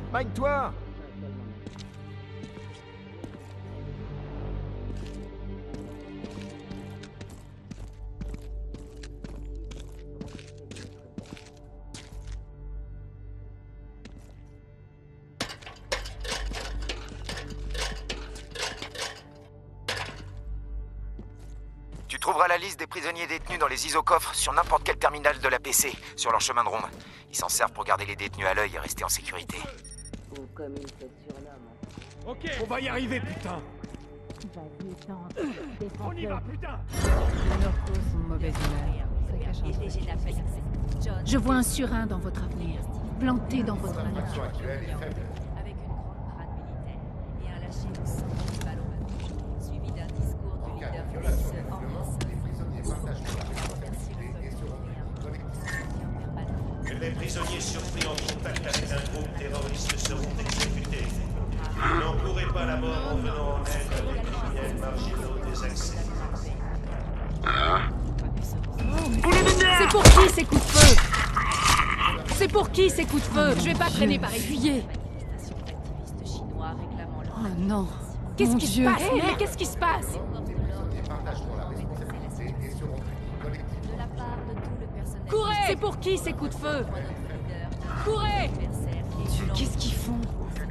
Magne-toi! Tu trouveras la liste des prisonniers détenus dans les isocoffres sur n'importe quel terminal de la PC, sur leur chemin de ronde. Ils s'en servent pour garder les détenus à l'œil et rester en sécurité. Ou comme il te surnomme. Ok, on va y arriver, putain! Vas-y, tente. On y va, putain! Leurs causes sont de mauvaise humeur. Ça cache un truc. Je vois un surin dans votre avenir, planté dans votre avenir. Avec une grande parade militaire et un lâcher de 100 000 balles au bâton, suivi d'un discours du leader de ce Les prisonniers surpris en contact avec un groupe terroriste seront exécutés. Vous n'encourez pas la mort en venant en aide à des criminels marginaux désaxés. C'est pour qui ces coups de feu? C'est pour qui ces coups de feu? Je vais pas traîner par écuyer. Oh non. Qu'est-ce Mon qui se Dieu. passe? Mais qu'est-ce qui se passe? Courez! C'est pour qui ces coups de feu? Courez! Dieu, qu'est-ce qu'ils font?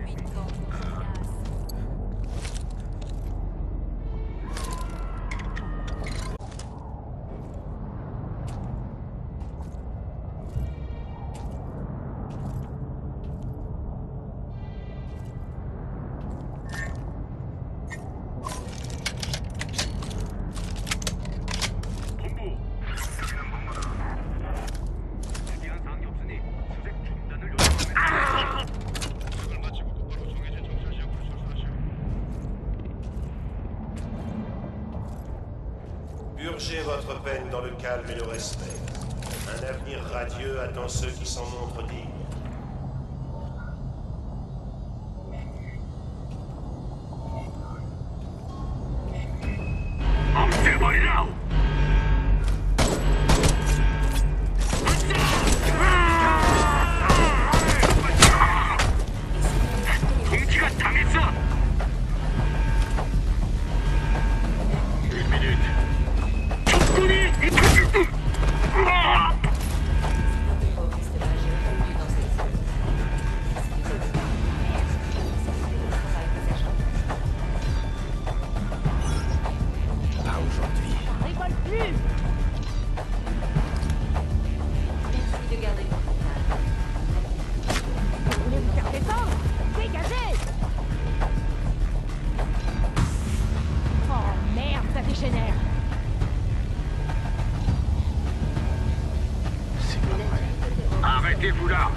Purgez votre peine dans le calme et le respect. Un avenir radieux attend ceux qui s'en montrent dignes. Arrêtez-vous là!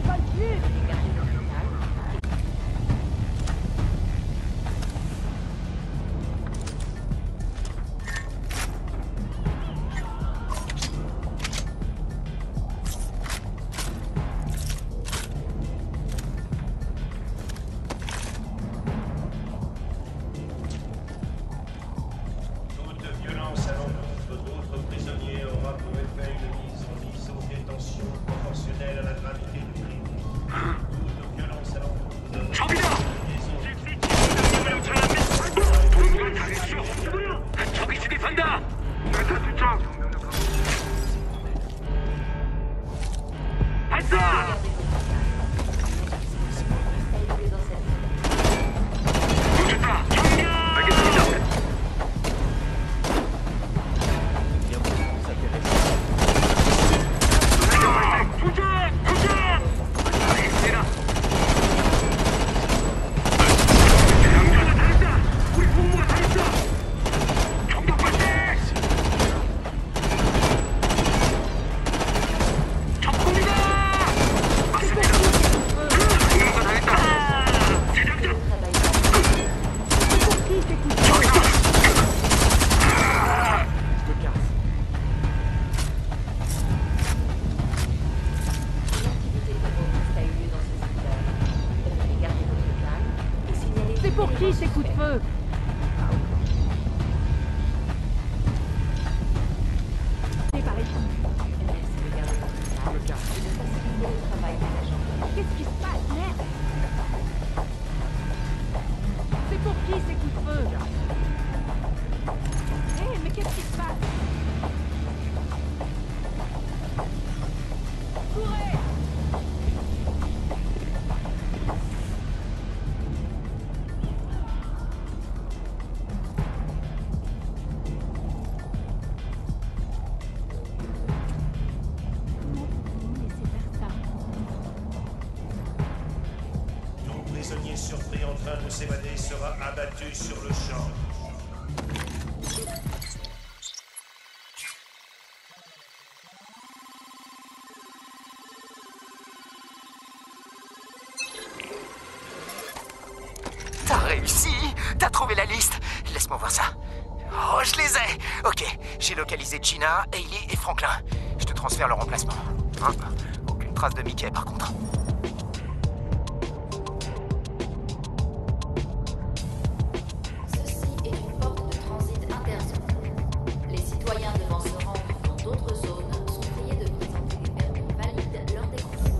Toute violence à l'encontre d'autres prisonniers aura pour effet une mise en iso-détention proportionnelle à la gravité du crime. Toute violence à l'encontre de 저기다! 우리가 당했어! 적이 진입한다! 메타 투척! 발사! 놓쳤다! 정면! 알겠습니다! 도전! 도전! 알겠습니다! 장전을 잘했다! 우리 본부가 잘했다! 정격 발생! 적군이다! 맞습니다! 본부가 잘했다! 재장전! 저기다! C'est pour qui ces coups de feu? Par les Qu'est-ce qui se passe? Merde! surpris en train de s'évader sera abattu sur le champ. T'as réussi! T'as trouvé la liste! Laisse-moi voir ça. Oh, je les ai! Ok, j'ai localisé Gina, Hailey et Franklin. Je te transfère leur emplacement. Hein? Aucune trace de Mickey, par contre. Ceci est une porte de transit interzone. Les citoyens devant se rendre dans d'autres zones sont priés de présenter des permis valides lors des contrôles.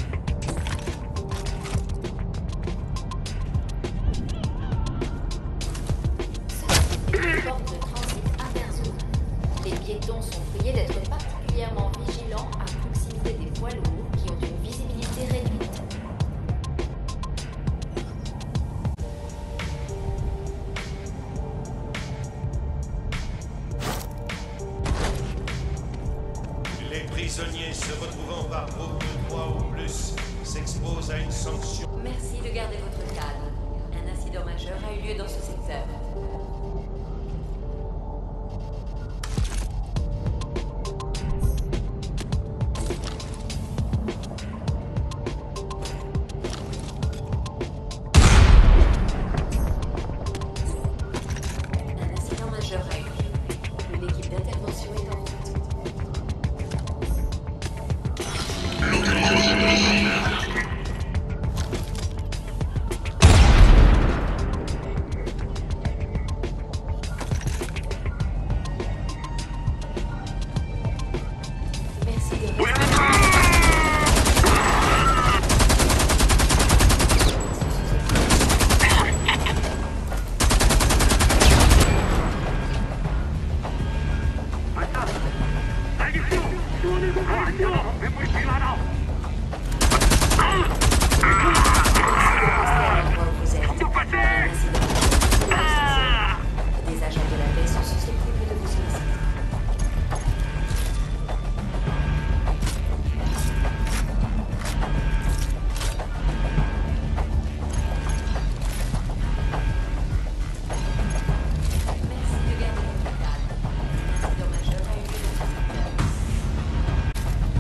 Une porte de transit interzone. Les piétons sont priés d'être particulièrement vigilants à proximité des poids lourds qui ont une visibilité réduite. Les prisonniers se retrouvant par groupe de 3 ou plus s'exposent à une sanction. Merci de garder votre calme. Un incident majeur a eu lieu dans ce secteur. Un incident majeur a eu lieu. Une équipe d'intervention est en route. Merci de 알겠어. 수원을 보고 안녕. 멤버이 필요하다. Des agents de la paix sont susceptibles de vous solliciter. Merci de garder votre calme. Un incident majeur a eu lieu dans ce secteur.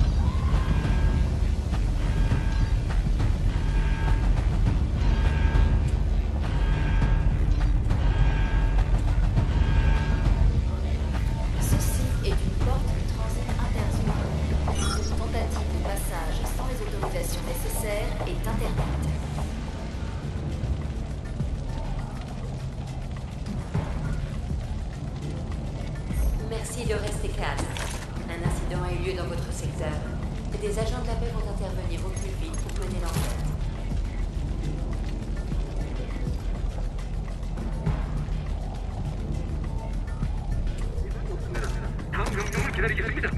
Ceci est une porte de transit interzone. Toute tentative de passage sans les autorisations nécessaires est interdite. Merci de rester calme. Un incident a eu lieu dans votre secteur. Des agents de la paix vont intervenir au plus vite pour mener l'enquête. 다음 명령을 기다리겠습니다.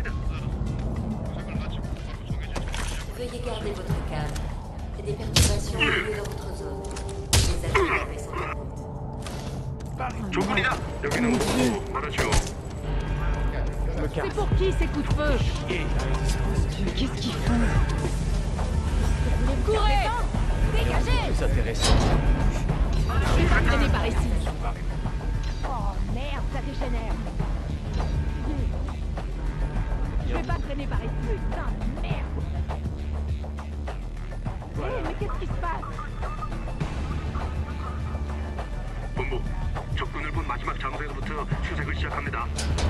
Veuillez garder votre calme. Des perturbations ont eu lieu dans votre zone. Les agents de la paix sont en route. 조군이다. 여기는 무슨 말하죠? C'est pour qui ces coups de feu? Qu'est-ce qu'ils font? Courez! Dégagez! C'est intéressant. Je vais pas traîner par ici. Oh merde, ça dégénère. Je vais pas traîner par ici. Putain de merde. Hé, mais qu'est-ce qui se passe? 본부, 적군을 본 마지막 장소에서부터 수색을 시작합니다.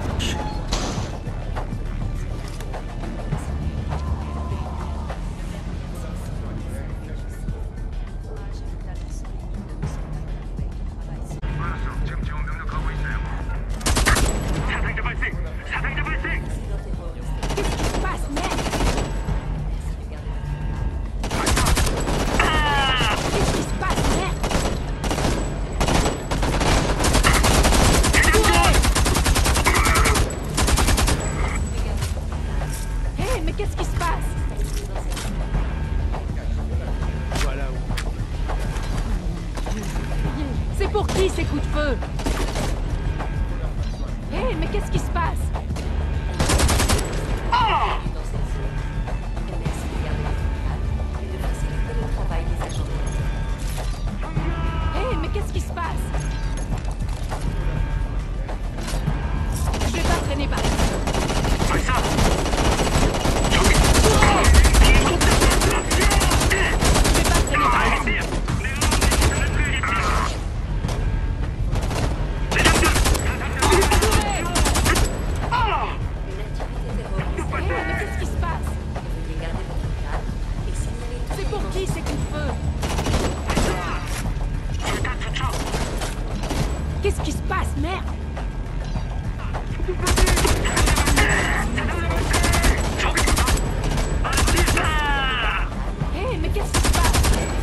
알았어, 지금 지원 명령 가고 있어요. 사상자 발생! 사상자 발생! Qu'est-ce qui se passe, merde? Qu'est-ce qui se passe, merde? Courez! Hé, mais qu'est-ce qui se passe? Voilà où. C'est pour qui ces coups de feu? Hé, mais qu'est-ce qui se passe? Dans cette zone. Et merci de garder votre calme et de faciliter le travail des agents de la paix. ces coups de feu? Qu'est-ce qui se passe, merde? Hé, mais qu'est-ce qui se passe?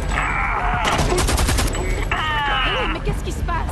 Hé, mais qu'est-ce qui se passe?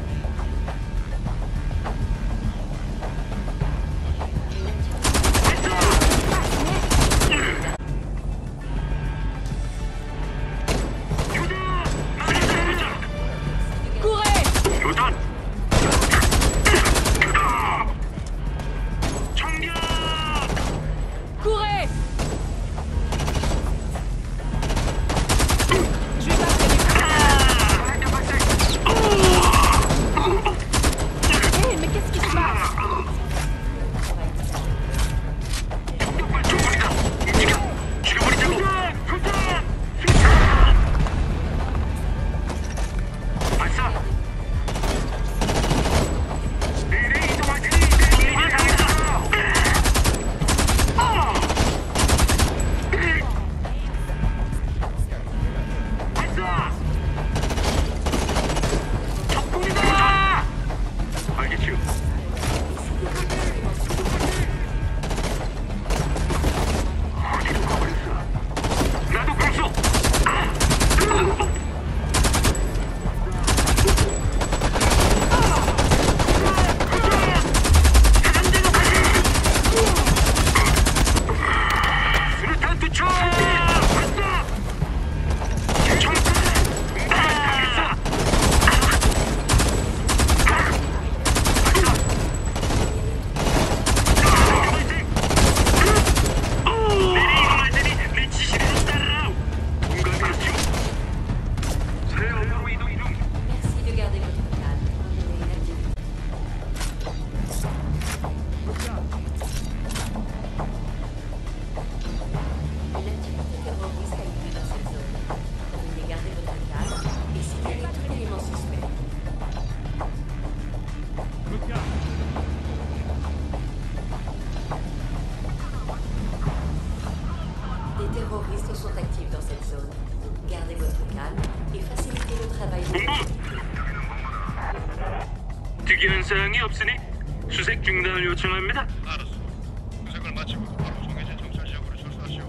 특이한 사항이 없으니 수색 중단을 요청합니다. 알았어. 수색을 마치고 바로 정해진 정찰 지역으로 출소하시오.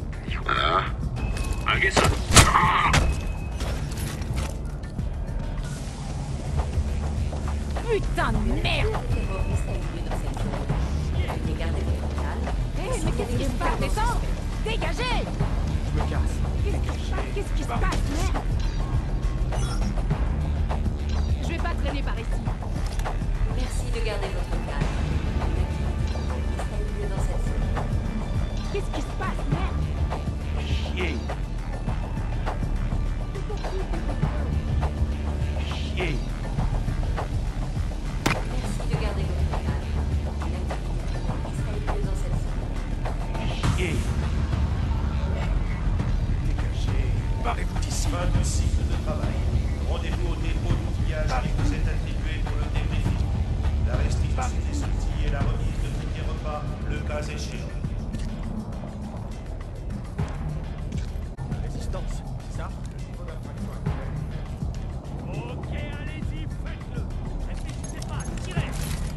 아, 알겠어. Putain de merde! Hé, mais qu'est-ce qui se passe? Descends! Dégagez! Je me casse. Qu'est-ce qui se passe, merde? Je vais pas traîner par ici. Merci de garder votre calme. Une activité a eu lieu dans cette zone. Qu'est-ce qui se passe, merde? Chier. Chier. Merci de garder votre calme. Une activité a eu lieu dans cette zone. Chier. Dégagez. Barrez-vous d'ici. Fin du cycle de travail. Rendez-vous au dépôt d'outillage qui vous est attribué pour le débriefing. La restitution des outils et la remise de tickets repas, le cas échéant. Résistance, c'est ça? Ok, allez-y, faites-le. Réfléchissez pas, tirez.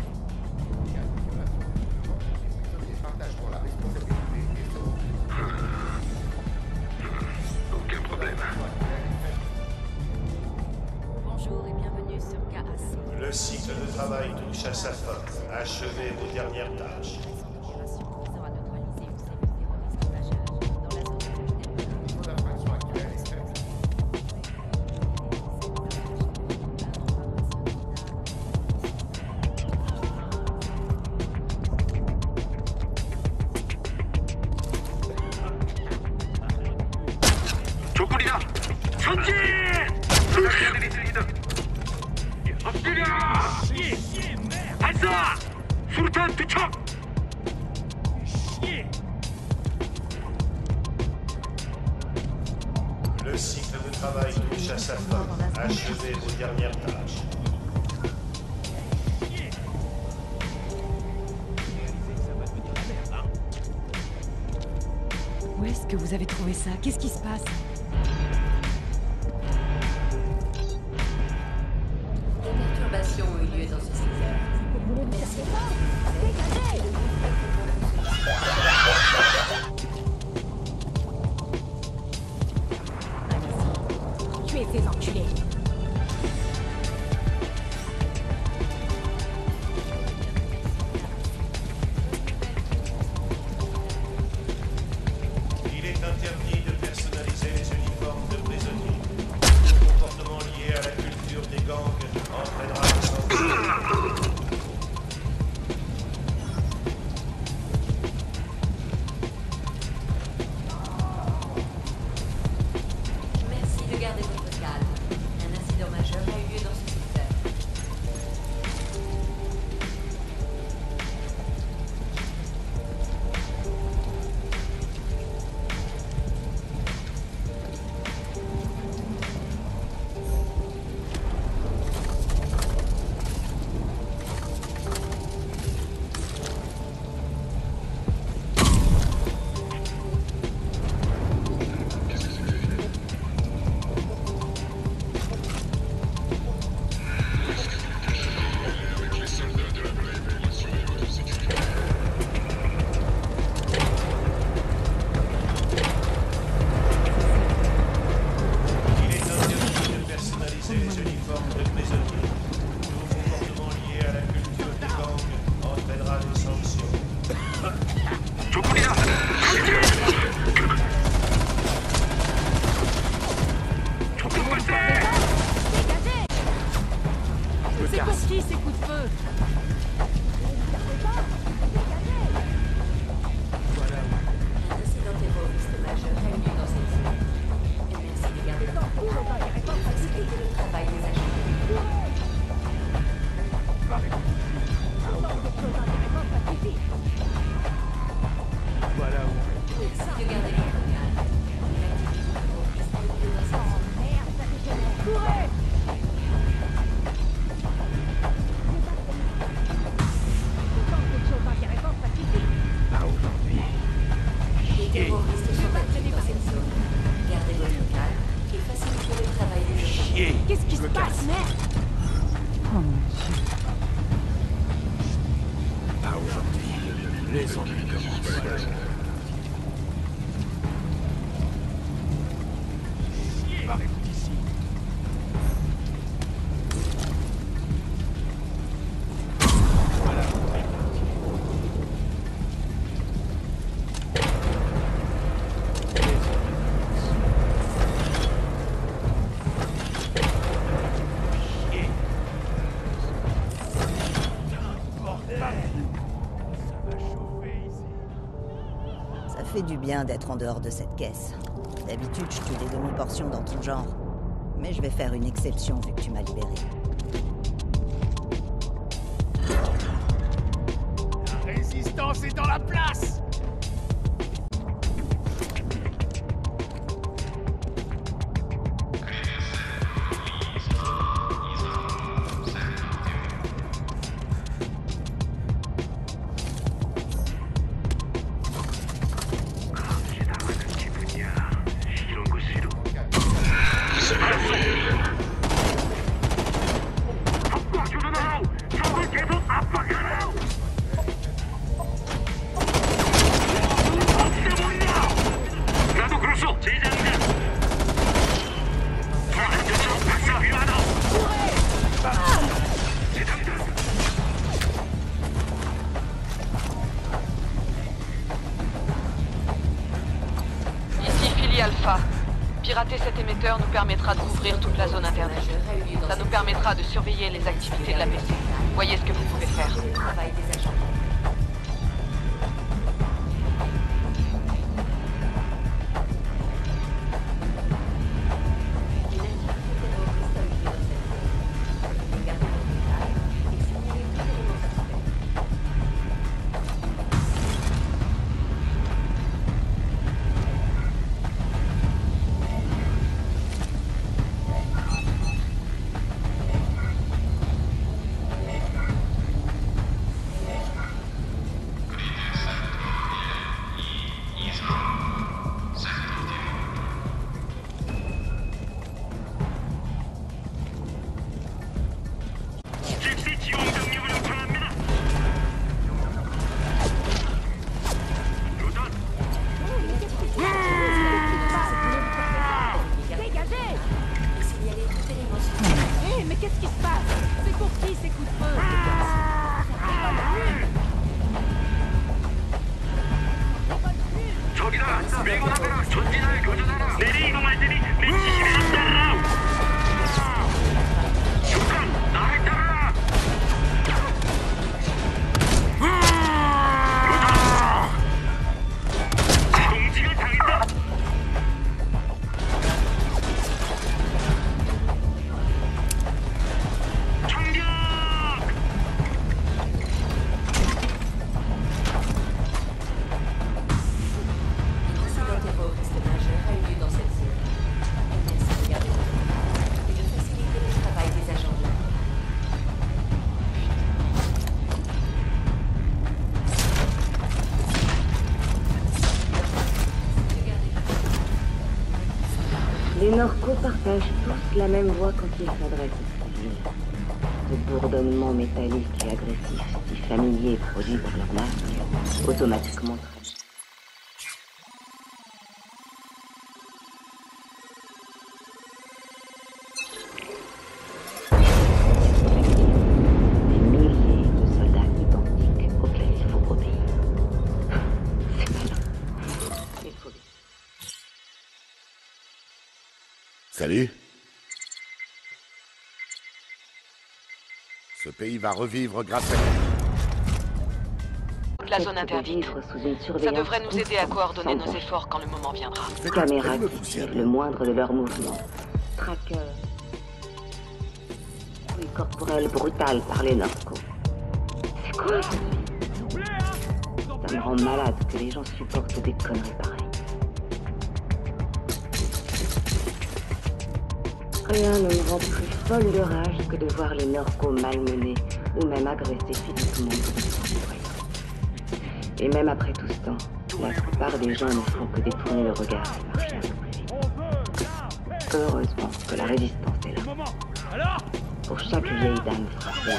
Aucun problème. Bonjour et bienvenue sur KAC. Le cycle de travail touche à sa fin. Achevez vos dernières tâches. Opération visant à neutraliser une cellule terroriste majeure dans la zone de 조건이다. 전진! 조작자들이 들리다. 엎드려! 발사! 수류탄 투척! Le cycle de travail touche à sa fin. Achevez vos dernières tâches. Où est-ce que vous avez trouvé ça? Qu'est-ce qui se passe? ces enculés. Il est interdit de personnaliser les uniformes de prisonniers. Tout comportement lié à la culture des gangs entraînera des sanctions. Merci de garder votre calme. Un incident majeur a eu lieu dans ce secteur. Il est interdit de personnaliser les uniformes de prisonniers. Tout comportement lié à la culture des gangs entraînera des sanctions. C'est pour qui ces coups de feu? Un incident terroriste majeur a eu lieu dans cette zone. Et merci de garder votre calme et de faciliter le travail des agents. Merci de garder votre calme. Une activité terroriste a eu lieu dans cette zone. Les terroristes sont actifs dans cette zone. Gardez votre calme et facilitez le travail des agents. Qu'est-ce qui se passe, merde? Oh mon Dieu. Barrez-vous d'ici. Ça fait du bien d'être en dehors de cette caisse. D'habitude, je tue des demi-portions dans ton genre. Mais je vais faire une exception vu que tu m'as libéré. La résistance est dans la place. Ici Philly Alpha. Pirater cet émetteur nous permettra de couvrir toute la zone Internet. Ça nous permettra de surveiller les activités de la PC. Voyez ce que vous pouvez faire. Le travail des agents. Une activité terroriste a eu lieu dans cette zone. Gardez votre calme et signalez tout élément suspect. Les Norcos partagent tous la même voix quand ils s'adressent aux civils. Ce bourdonnement métallique et agressif, si familier produit par leur masque, automatiquement traduit. Des milliers de soldats identiques auxquels il faut obéir. C'est malin. Il faut vite. Salut. Ce pays va revivre grâce à La zone interdite. Ça devrait nous aider à coordonner nos efforts quand le moment viendra. Caméras qui suivent le moindre de leurs mouvements. Tracker. Oui, corporel brutal par les Norcos. C'est quoi ça? Ça me rend malade que les gens supportent des conneries pareilles. Rien ne me rend plus folle de rage que de voir les Norcos malmenés ou même agressés physiquement. Et même après tout ce temps, la plupart des gens ne font que détourner le regard et marcher un peu plus vite. Heureusement que la résistance est là. Pour chaque vieille dame frappée,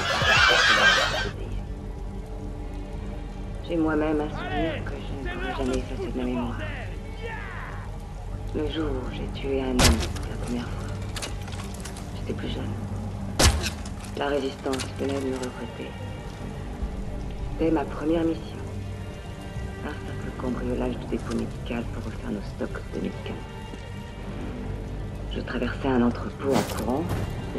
j'ai moi-même un souvenir que je ne pourrai jamais effacer de ma mémoire. Le jour où j'ai tué un homme pour la première fois. J'étais plus jeune. La résistance venait de me recruter. C'était ma première mission. Un simple cambriolage du dépôt médical pour refaire nos stocks de médicaments. Je traversais un entrepôt en courant et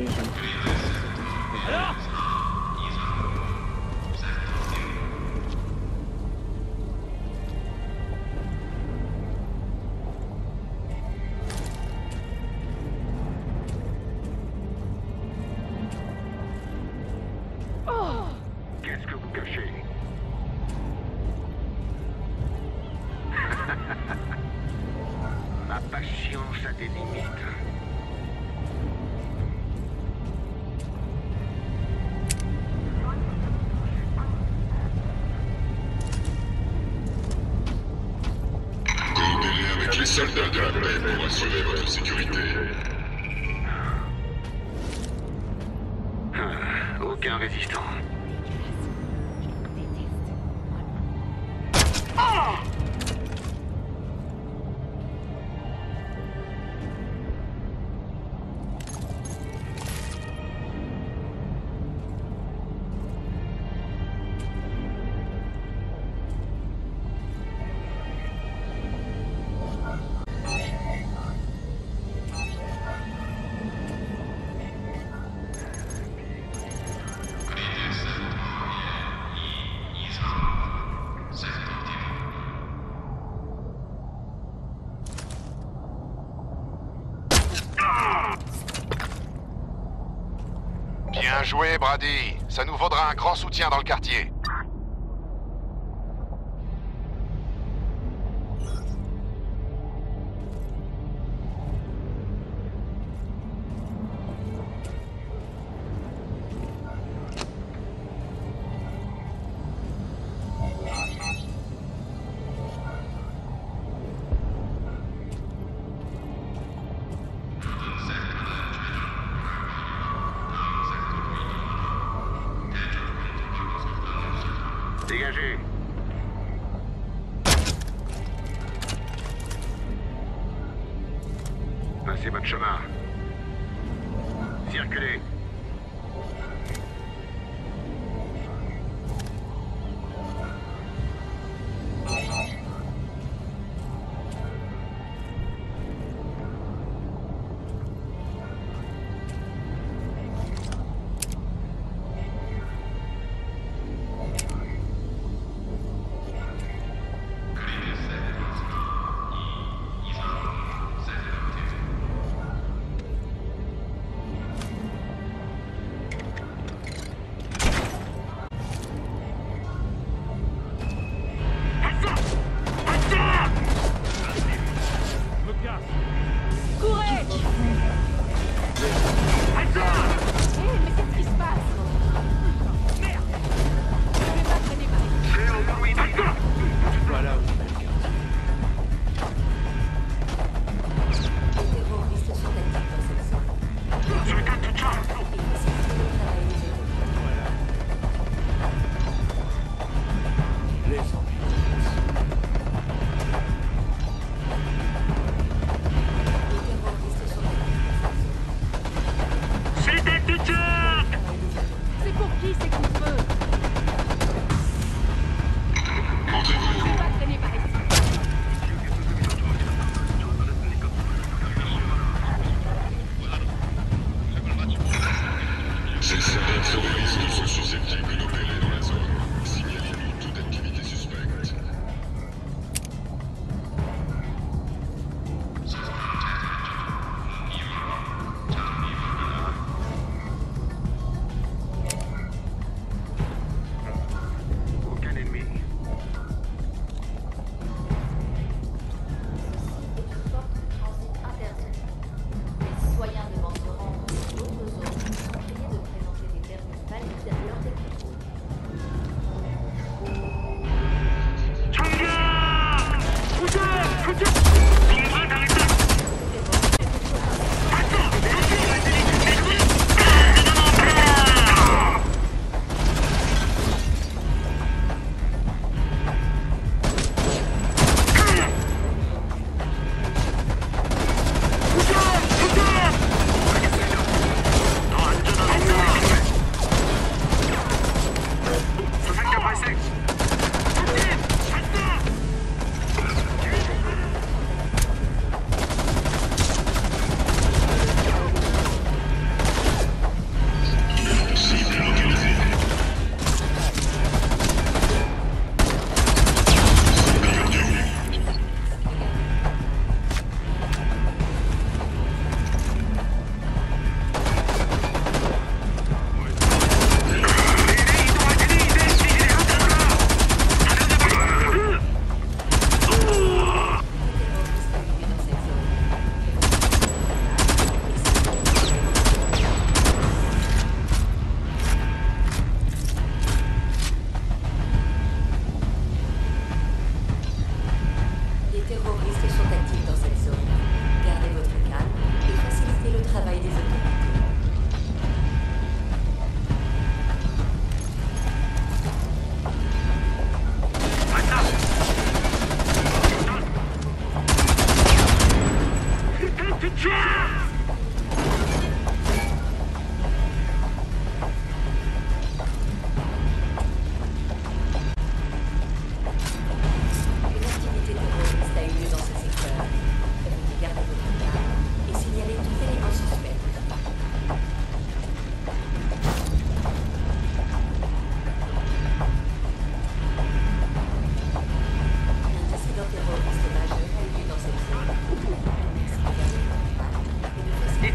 Qu'est-ce que vous cachez? Ma patience a des limites. Coopérez avec les soldats de la paix pour assurer votre sécurité. Aucun résistant. Bien joué, Brady. Ça nous vaudra un grand soutien dans le quartier. Dégagez. Passez votre chemin. Circulez.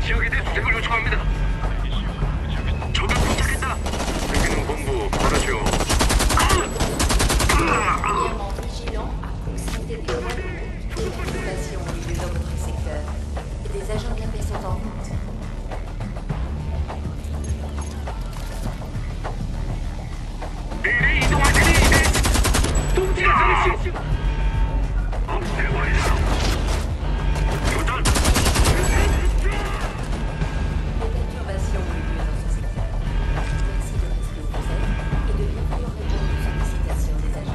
지역에 대해 수색을 요청합니다. 적이 도착했다. 여기는 본부 받아줘. Particulièrement vigilant à proximité des poids lourds, des perturbations ont lieu dans votre secteur et des agents de la paix sont en route. 미리 이동할 테니 동지가 가르치오. 없애버리자. 교전. Des perturbations ont lieu dans ce secteur. Merci de rester où vous êtes et de bien vouloir répondre aux sollicitations des agents.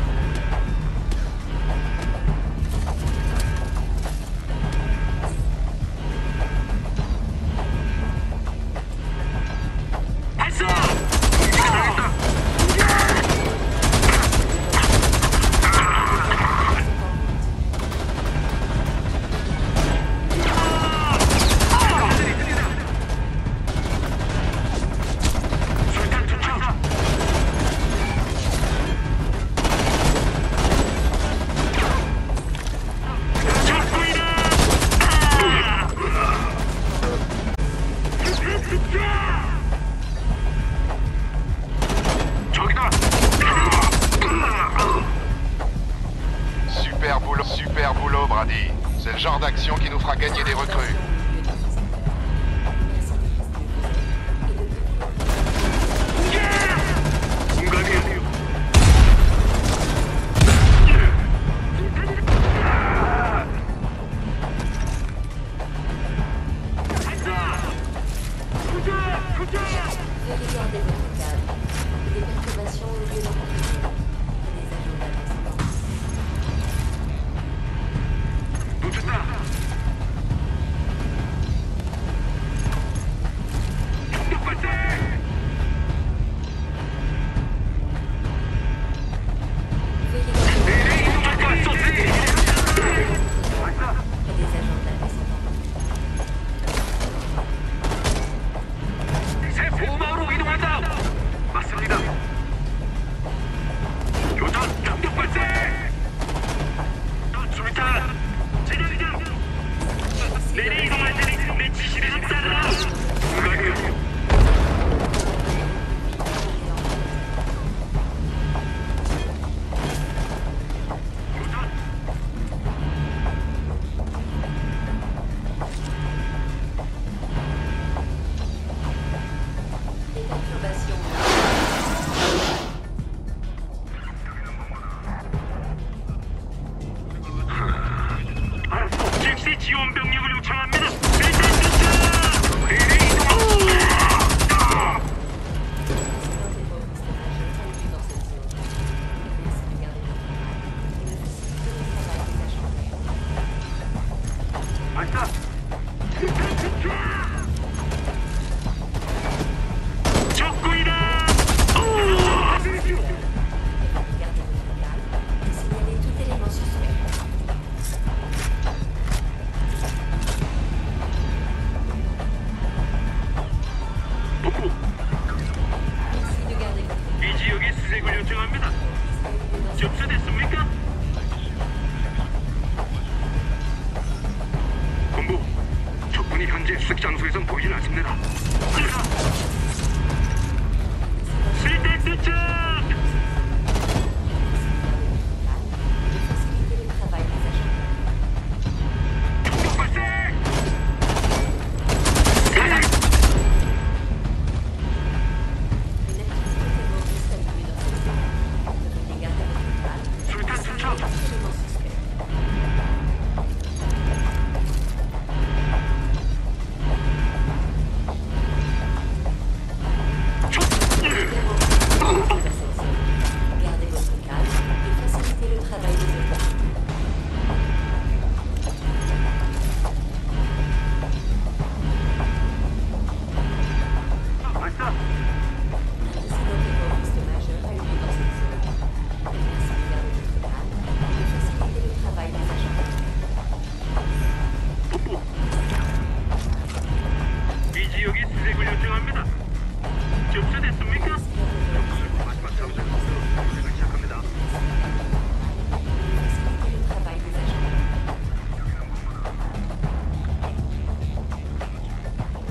발사! 동지가 당했다. 술탄 투척. 적이다. Super boulot, Brady. C'est le genre d'action qui nous fera gagner des recrues. 공간이 Veuillez garder votre calme. Des perturbations ont lieu dans votre zone et des agents de la paix sont en route. 놓쳤다. 충격 발생. Veuillez garder 미리 이동할 것 et 같소지. des agents de la paix sont en route. 새 보호막으로 이동한다. 맞습니다. 교전 충격 발생. 수비탄 진영이장. 미리 이동할 테니 내 지시를 좀 따르라. 공간이 교전. Des perturbations. 즉시 지원 병력을 요청합니다. 미리 이동합니다. 발사. 적군이다. Signalez tout élément suspect. 복구. Merci de garder votre 이 지역에 수색을 요청합니다. calme. 접수됐습니까? 본부. 적군이 현재 수색 장소에선 보이진 않습니다. 수리탄 투척. De faciliter le travail des agents. 충격 발생. Une activité terroriste a lieu dans cette zone. Veuillez garder votre calme. 수리탄 투척. Tout élément suspect. Gardez votre calme et facilitez le travail des autres. 발사. Un incident terroriste majeur a eu lieu dans cette zone. Merci de garder votre calme et de faciliter le travail des agents. 복구. 이 지역에 수색을 요청합니다. 접수됐습니까? 마지막 장소에서 수색을 시작합니다. Faciliter le travail des agents.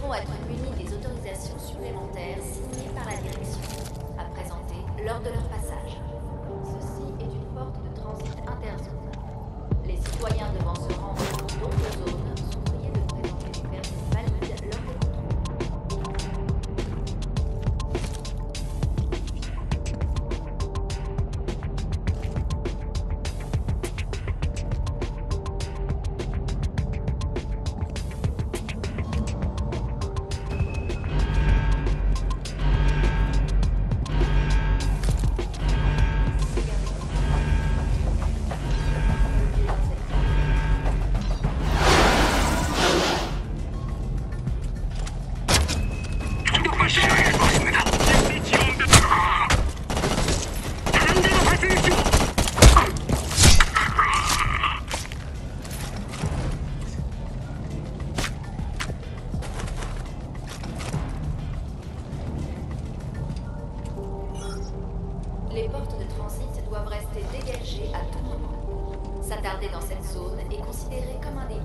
devront être munis des autorisations supplémentaires signées par la direction, à présenter lors de leur passage. Ceci est une porte de transit interzone. Les citoyens devant se rendre dans d'autres zones sont priés de présenter des permis valides lors des contrôles. Les portes de transit doivent rester dégagées à tout moment. S'attarder dans cette zone est considéré comme un délit.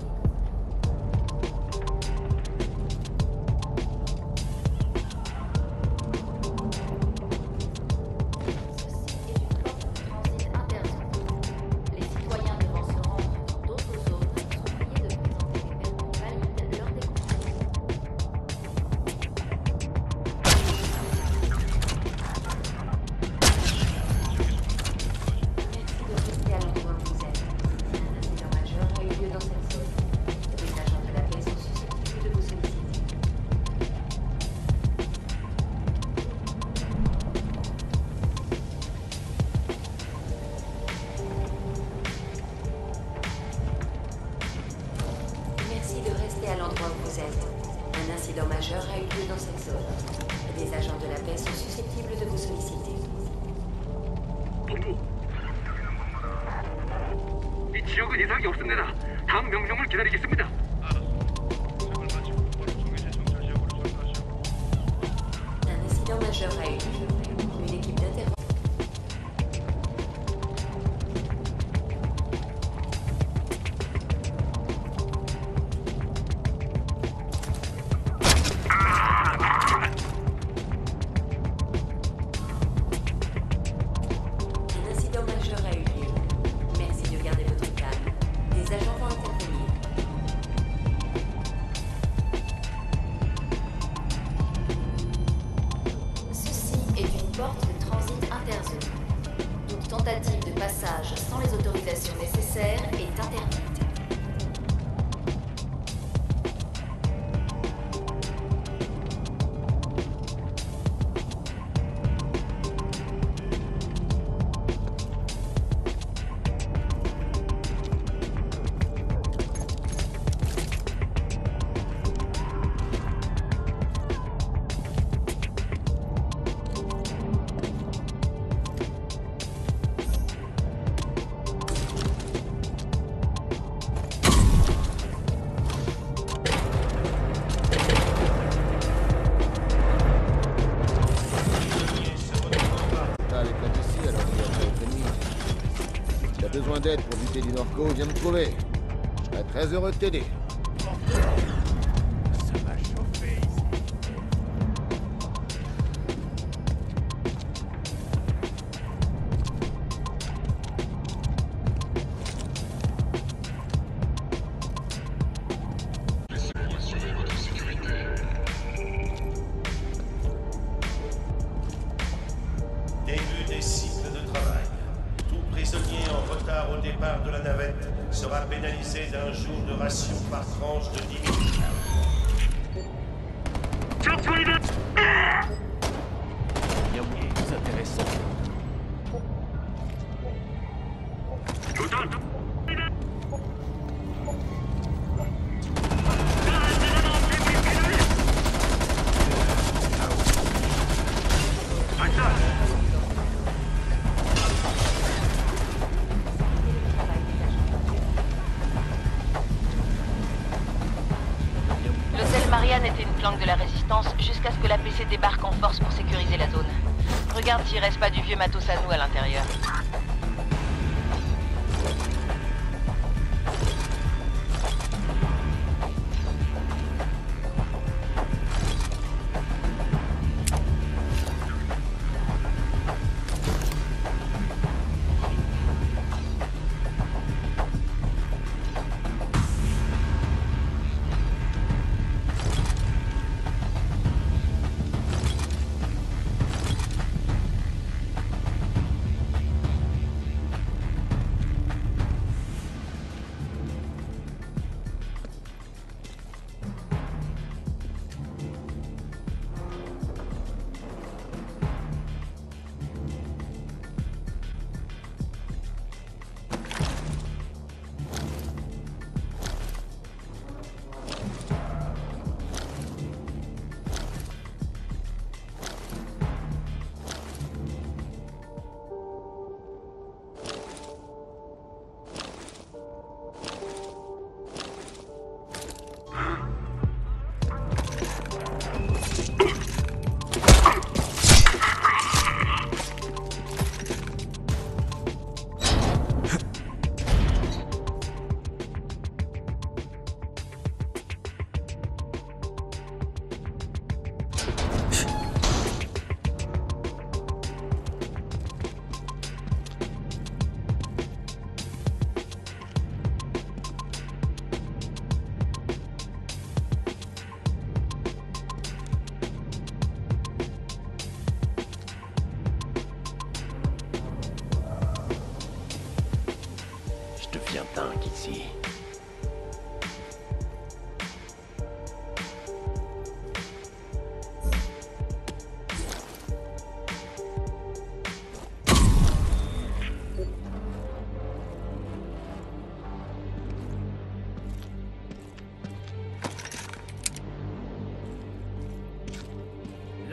à l'endroit où vous êtes. Un incident majeur a eu lieu dans cette zone. Des agents de la paix sont susceptibles de vous solliciter. 본부. 이 지역은 이상이 없습니다. 다음 명령을 기다리겠습니다. Un incident majeur a eu lieu. Une équipe d'intervention. Tentative de passage sans les autorisations nécessaires est interdite. Besoin d'aide pour buter du Norco, viens me trouver. Je serais très heureux de t'aider. Ça va chauffer ici. Laissez-moi assurer votre sécurité. Début des cycles de travail. Prisonnier en retard au départ de la navette sera pénalisé d'un jour de ration par tranche de 10 minutes. Il y a moyen plus intéressant. Marianne était une planque de la résistance jusqu'à ce que la PC débarque en force pour sécuriser la zone. Regarde s'il reste pas du vieux matos à nous à l'intérieur.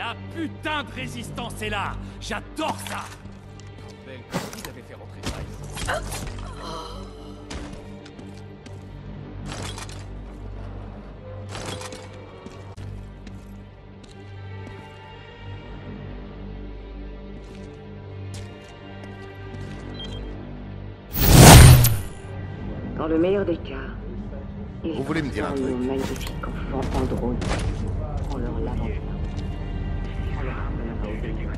La putain de résistance est là. J'adore ça. Bordel, comment vous avez fait rentrer ça ici? Dans le meilleur des cas, Vous voulez me dire un truc? nos magnifiques enfants en drone. On leur lavant bien. On leur appellera au béni.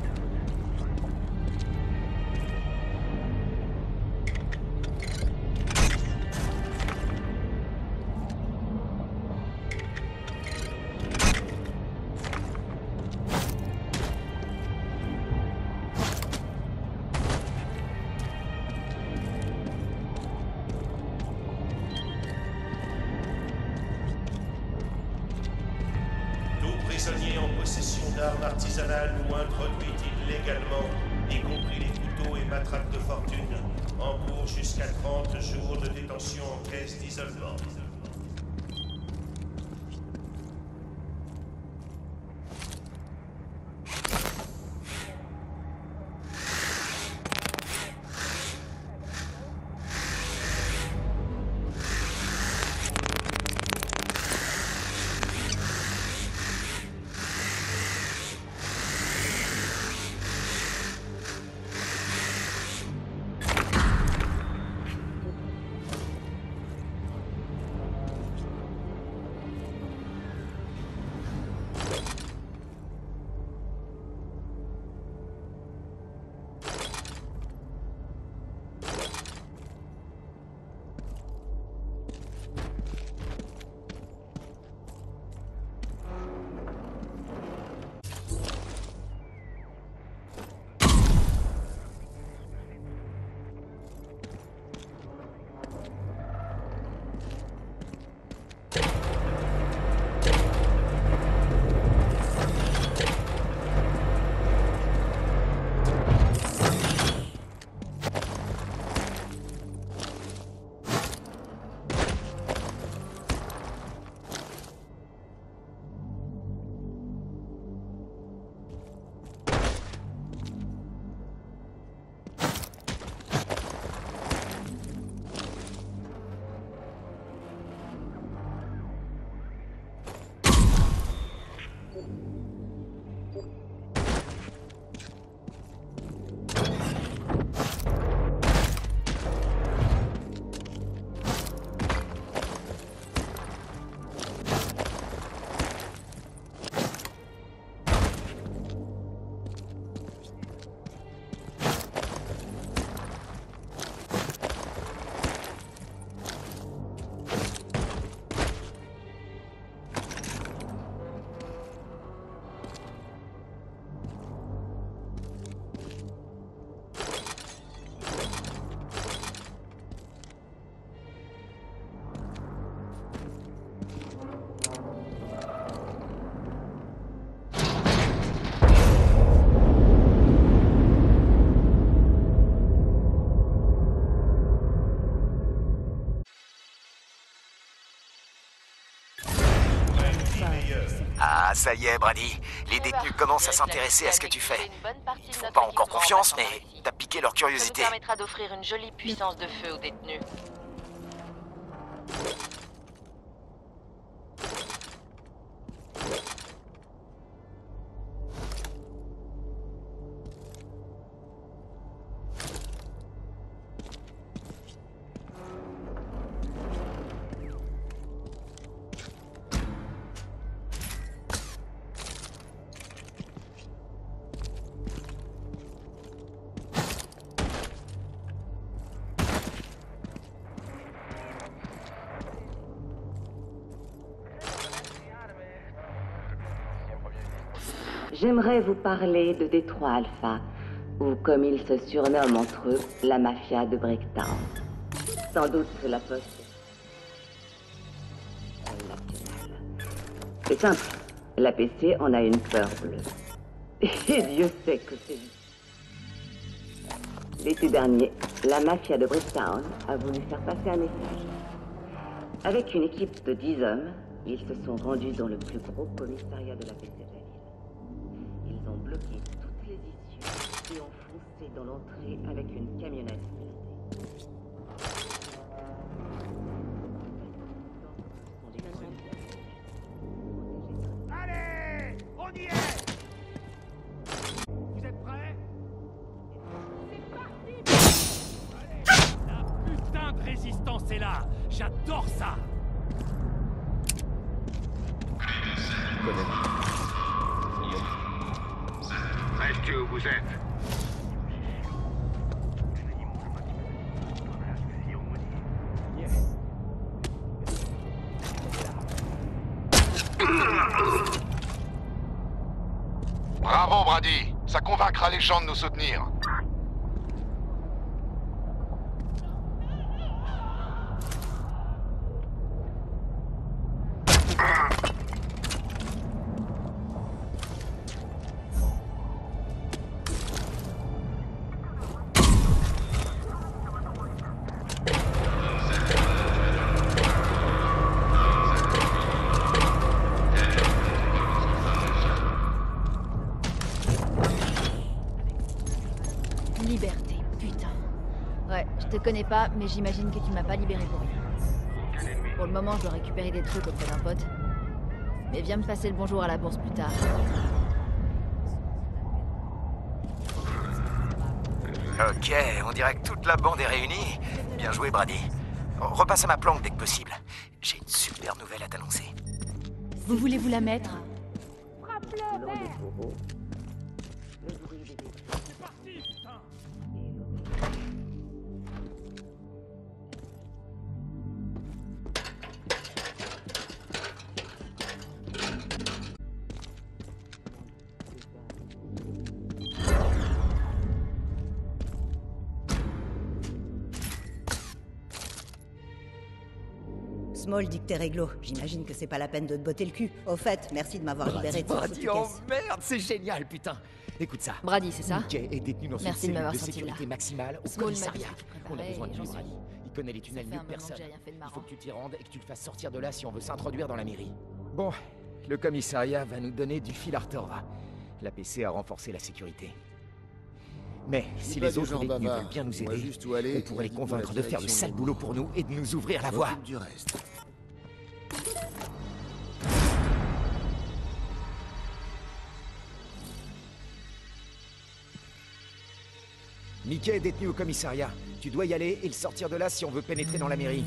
Prisonniers en possession d'armes artisanales ou introduites illégalement, y compris les couteaux et matraques de fortune, encourent jusqu'à 30 jours de détention en caisse d'isolement. Ah, ça y est, Brady. Les détenus commencent à s'intéresser à ce que tu fais. Ils font pas encore confiance, mais t'as piqué leur curiosité. Ça nous permettra d'offrir une jolie puissance de feu aux détenus. J'aimerais vous parler de Détroit Alpha, ou comme ils se surnomment entre eux, la mafia de Breaktown. Sans doute la poste nationale. C'est simple, la PC en a une peur bleue. Et Dieu sait que c'est juste. L'été dernier, la mafia de Breaktown a voulu faire passer un message. Avec une équipe de 10 hommes, ils se sont rendus dans le plus gros commissariat de la PC de la ville. bloqué toutes les issues et ont foncé dans l'entrée avec une camionnette. Allez, on y est. Vous êtes prêts? C'est parti. Allez, la putain de résistance est là. J'adore ça. Restez où vous êtes. Bravo, Brady. Ça convaincra les gens de nous soutenir. Liberté, putain. Ouais, je te connais pas, mais j'imagine que tu m'as pas libéré pour rien. Pour le moment, je dois récupérer des trucs auprès d'un pote. Mais viens me passer le bonjour à la bourse plus tard. Ok, on dirait que toute la bande est réunie. Bien joué, Brady. Repasse à ma planque dès que possible. J'ai une super nouvelle à t'annoncer. Vous voulez vous la mettre? L'un des taureaux, le bruit des éclats. C'est parti, putain. Small dit que t'es réglo. J'imagine que c'est pas la peine de te botter le cul. Au fait, merci de m'avoir libéré de cette Brady, foutue oh caisse. merde, c'est génial, putain. Écoute ça. Brady, c'est ça? Mickey est détenu dans une Merci de cellule m'avoir de sorti de sécurité là. maximale au Small m'a dit commissariat. ce que tu On a préparais besoin de et lui, j'en Brady. suis. Il connaît les tunnels Ça fait mieux un que moment que personne. j'ai rien fait de Il marrant. faut que tu t'y rendes et que tu le fasses sortir de là si on veut s'introduire dans la mairie. Bon, le commissariat va nous donner du fil à retordre. La PC a renforcé la sécurité. Mais si pas les du autres genre détenus bavard. veulent bien nous Dis-moi aider, juste où aller, on pourrait les et dis-moi convaincre la de faire le direction sale de boulot pour nous et de nous ouvrir la voie. M'occupe du reste. Mickey est détenu au commissariat. Tu dois y aller et le sortir de là si on veut pénétrer dans la mairie.